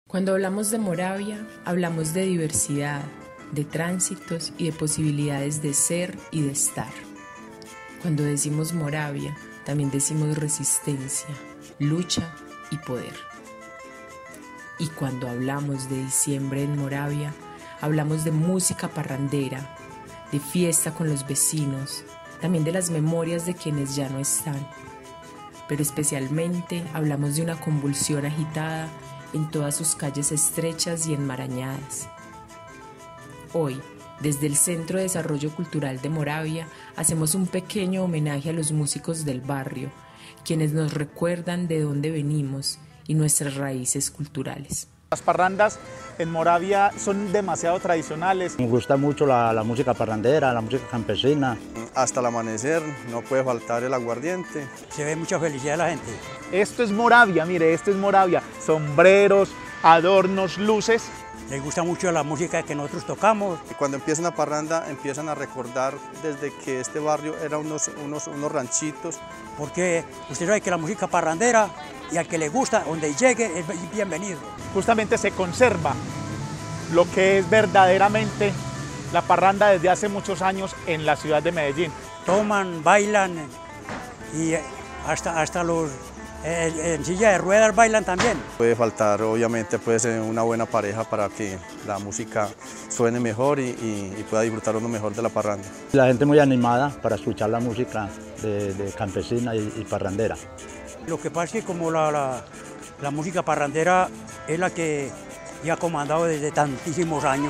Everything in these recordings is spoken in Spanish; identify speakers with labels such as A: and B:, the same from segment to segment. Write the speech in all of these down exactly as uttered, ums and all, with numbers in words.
A: Cuando hablamos de Moravia, hablamos de diversidad, de tránsitos y de posibilidades de ser y de estar. Cuando decimos Moravia, también decimos resistencia, lucha y poder. Y cuando hablamos de diciembre en Moravia, hablamos de música parrandera, de fiesta con los vecinos, también de las memorias de quienes ya no están. Pero especialmente hablamos de una convulsión agitada en todas sus calles estrechas y enmarañadas. Hoy, desde el Centro de Desarrollo Cultural de Moravia, hacemos un pequeño homenaje a los músicos del barrio, quienes nos recuerdan de dónde venimos y nuestras raíces culturales.
B: Las parrandas en Moravia son demasiado tradicionales.
C: Me gusta mucho la, la música parrandera, la música campesina.
D: Hasta el amanecer no puede faltar el aguardiente.
E: Se ve mucha felicidad de la gente.
B: Esto es Moravia, mire, esto es Moravia. Sombreros, adornos, luces.
E: Les gusta mucho la música que nosotros tocamos.
D: Y cuando empieza una parranda empiezan a recordar desde que este barrio era unos, unos, unos ranchitos.
E: Porque usted sabe que la música parrandera, y al que le gusta, donde llegue, es bienvenido.
B: Justamente se conserva lo que es verdaderamente la parranda desde hace muchos años en la ciudad de Medellín.
E: Toman, bailan y hasta, hasta los en, en silla de ruedas bailan también.
D: Puede faltar obviamente pues, una buena pareja para que la música suene mejor y, y, y pueda disfrutar uno mejor de la parranda.
C: La gente muy animada para escuchar la música de, de campesina y, y parrandera.
E: Lo que pasa es que como la, la, la música parrandera es la que ya ha comandado desde tantísimos años,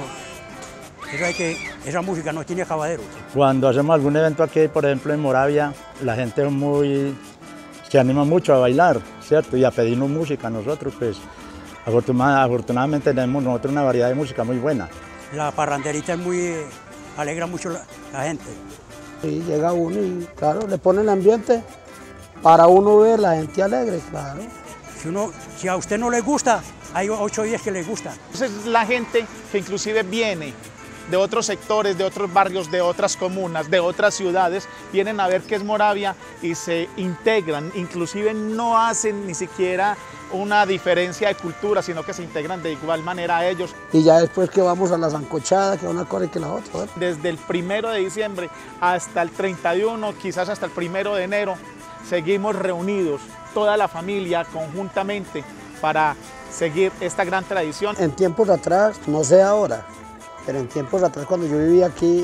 E: es que esa música no tiene acabadero. Cuando
C: hacemos algún evento aquí, por ejemplo en Moravia, la gente es muy, se anima mucho a bailar, ¿cierto? Y a pedirnos música. Nosotros, pues, afortunadamente tenemos nosotros una variedad de música muy buena.
E: La parranderita es muy, alegra mucho la, la gente.
F: Sí, llega uno y, claro, le pone el ambiente para uno ver la gente alegre, claro.
E: Si, uno, si a usted no le gusta, hay ocho días que le gusta.
B: Entonces la gente que inclusive viene de otros sectores, de otros barrios, de otras comunas, de otras ciudades, vienen a ver qué es Moravia y se integran, inclusive no hacen ni siquiera una diferencia de cultura, sino que se integran de igual manera a ellos.
F: Y ya después que vamos a la sancochada, que una cosa y que la otra. ¿verdad?
B: Desde el primero de diciembre hasta el treinta y uno, quizás hasta el primero de enero, seguimos reunidos, toda la familia conjuntamente, para seguir esta gran tradición.
F: En tiempos atrás, no sé ahora, pero en tiempos atrás cuando yo vivía aquí,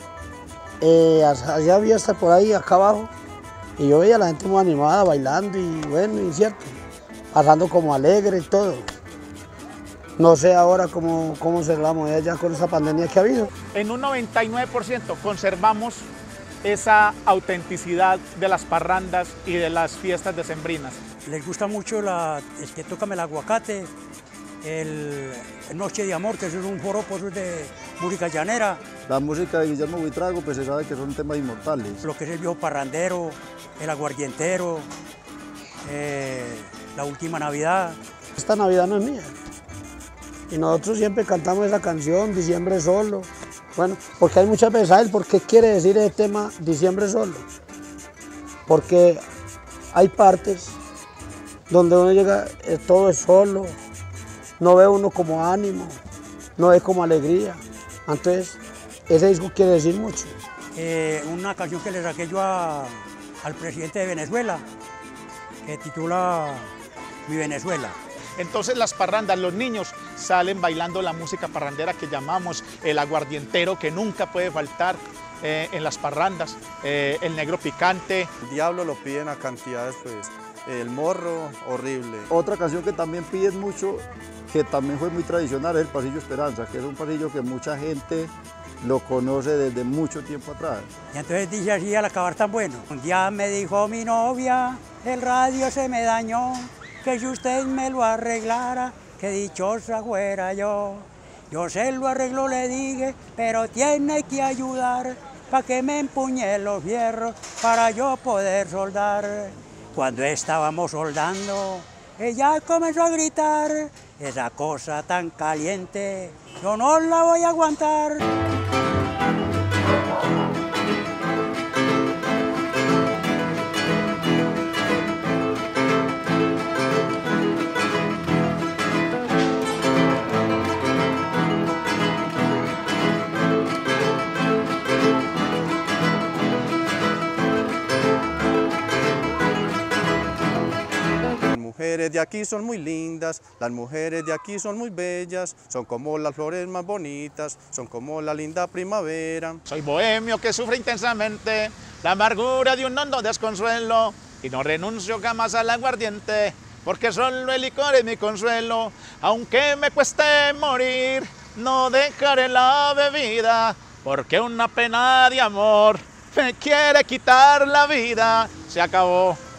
F: eh, allá había hasta por ahí, acá abajo, y yo veía a la gente muy animada, bailando y bueno, y cierto, pasando como alegre y todo. No sé ahora cómo, cómo será la moneda ya con esa pandemia que ha habido.
B: En un noventa y nueve por ciento conservamos esa autenticidad de las parrandas y de las fiestas decembrinas.
E: Les gusta mucho la, es que tócame el aguacate, el, el Noche de Amor, que es un joropo de música llanera.
G: La música de Guillermo Buitrago, pues se sabe que son temas inmortales.
E: Lo que es el viejo parrandero, el aguardientero, eh, la última Navidad.
F: Esta Navidad no es mía. Y nosotros siempre cantamos esa canción, Diciembre Solo. Bueno, porque hay muchas veces, ¿sabes por qué quiere decir el tema Diciembre Solo? Porque hay partes donde uno llega, todo es solo, no ve uno como ánimo, no ve como alegría. Entonces, ese disco quiere decir mucho.
E: Eh, una canción que le saqué yo a, al presidente de Venezuela, que titula Mi Venezuela.
B: Entonces las parrandas, los niños salen bailando la música parrandera que llamamos el aguardientero, que nunca puede faltar eh, en las parrandas, eh, el negro picante.
D: El diablo lo piden a cantidades, pues, el morro, horrible.
G: Otra canción que también piden mucho, que también fue muy tradicional, es el Pasillo Esperanza, que es un pasillo que mucha gente lo conoce desde mucho tiempo atrás.
E: Y entonces dije así al acabar tan bueno. Un día me dijo mi novia, el radio se me dañó, que si usted me lo arreglara, que dichosa fuera yo. Yo se lo arreglo, le dije, pero tiene que ayudar para que me empuñe los fierros para yo poder soldar. Cuando estábamos soldando, ella comenzó a gritar, esa cosa tan caliente, yo no la voy a aguantar.
D: mujeres de aquí son muy lindas, las mujeres de aquí son muy bellas, son como las flores más bonitas, son como la linda primavera.
B: Soy bohemio que sufre intensamente la amargura de un hondo desconsuelo y no renuncio jamás al aguardiente, porque solo el licor es mi consuelo. Aunque me cueste morir, no dejaré la bebida, porque una pena de amor me quiere quitar la vida. Se acabó.